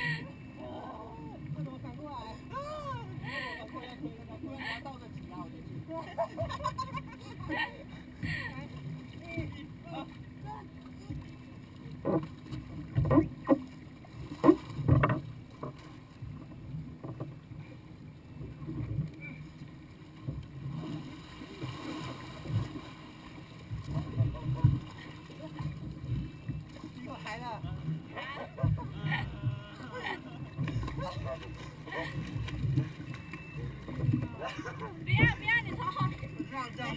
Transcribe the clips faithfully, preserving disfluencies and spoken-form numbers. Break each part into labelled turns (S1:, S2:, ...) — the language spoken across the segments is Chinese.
S1: 怎么反过来？我推要推那个，突然倒着挤拉我就去。一、二、三。来了。
S2: 不要不要，你从后。
S1: 这样这样。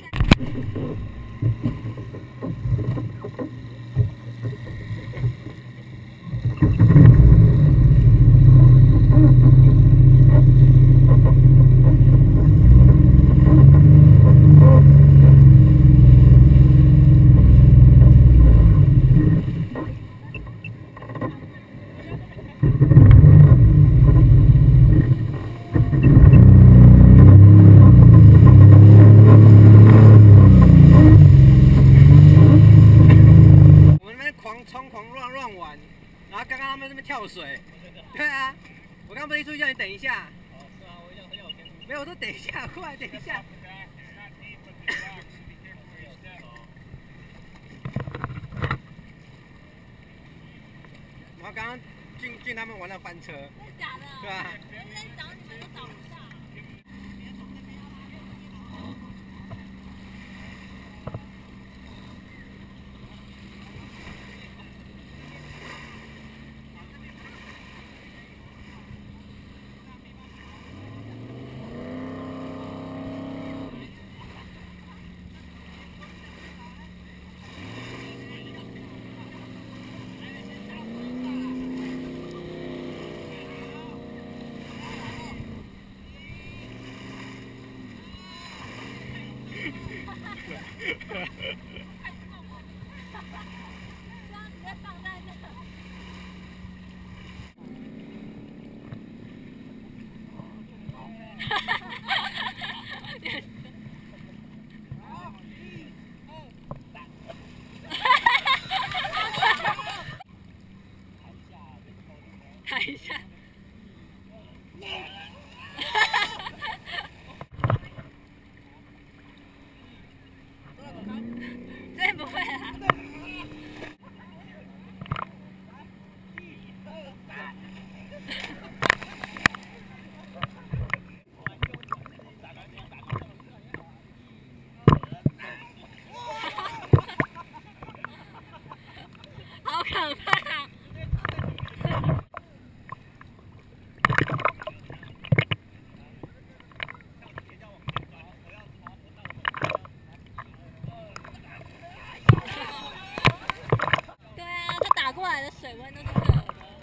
S1: 冲狂乱乱玩，然后刚刚他们在那边跳水，对啊，我刚刚不是一出去叫你等一下，哦是啊，我想很有天赋，没有，我说等一下，过来等一下。然后刚刚俊俊他们玩了翻车，真的
S2: 假的？
S1: 对啊。
S2: 人在找你们都找不到。看一下。这不会啊。好可怕！过来的水温都是热的。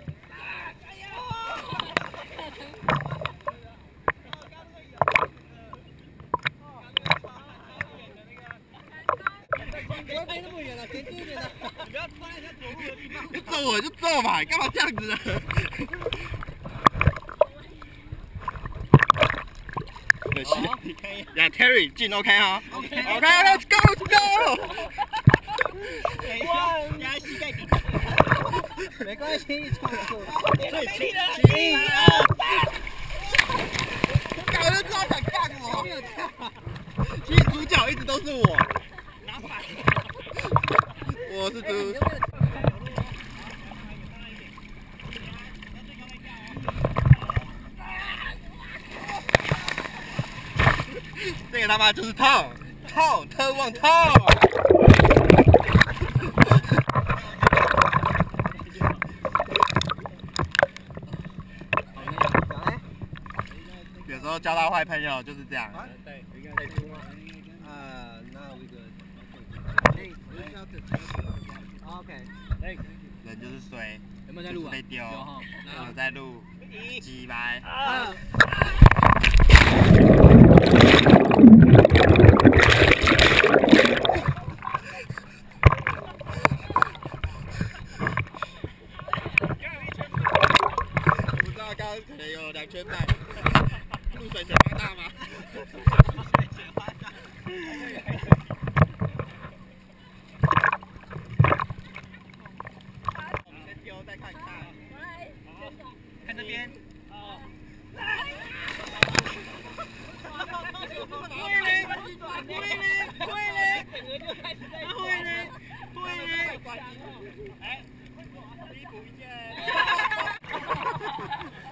S1: 不要飞那么远了，前进一点的。你不要抓一下走路的地方。
S3: 你揍我就揍嘛，你干嘛这样子呢？可惜。呀 ，Terry 进 OK 哈 ？OK，Let's go，Let's go。
S1: 哇，压膝盖底。没关系，错错。对，七
S3: 七二八。我就知道想干我。
S1: 没有跳。
S3: 其实主角一直都是我。
S1: 拿牌。
S3: 我是主。这个他妈就是痛痛特旺痛。有时候交到坏朋友就是这样。
S1: 对，可以出吗？啊，那一个。OK，
S3: 人就是衰，
S1: 有没有在录啊？
S3: 被丢，有在录，鸡掰。不知道刚刚可能有两圈半，露水水花大吗？我们先丢再看看。
S1: 看这边。哦。会嘞，会嘞，会嘞，会嘞，会嘞。哎，衣服一件。